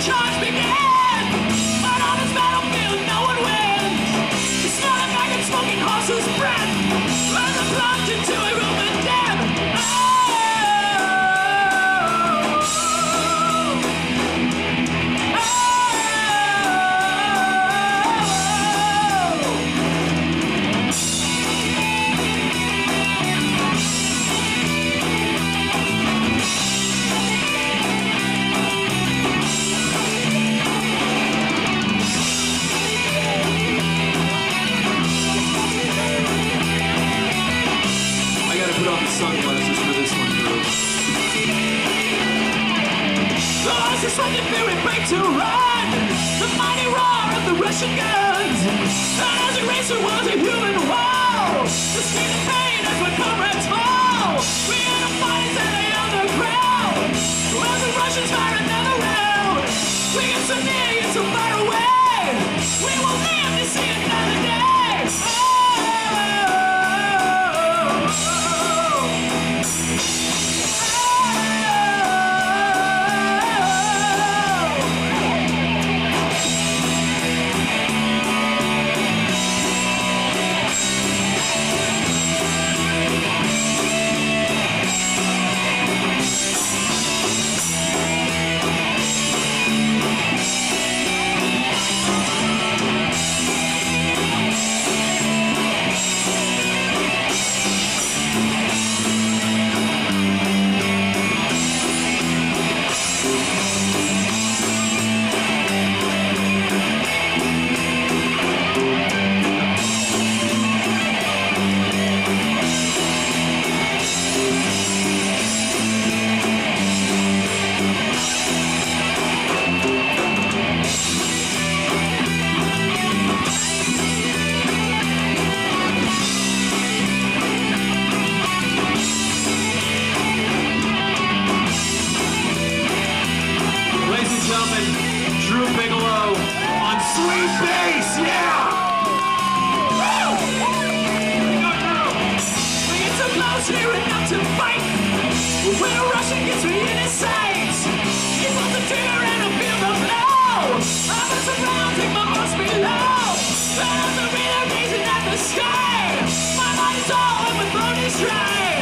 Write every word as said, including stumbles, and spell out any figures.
charge begins. But on this battlefield, no one wins. The smell of maggot smoking horse's breath. As I plunged into a room of death. Sunglasses for this one, bro. The lights are smoking fear and break to run. The mighty roar of the Russian guns. And as a racer was a human wall. The scream of pain as my comrades fall. We had a fight that lay on the ground. As the Russians fire another round. We get so near yet so far away. We will live to see another day. Bigelow on sweet bass, yeah! Woo! Go, Drew! We get so close here enough to fight. When a Russian gets me in his sights, he pulls the trigger and I feel the blow. I must around, take my horse below. And as I read, I'm gazing at the sky. My mind is all on with only stride.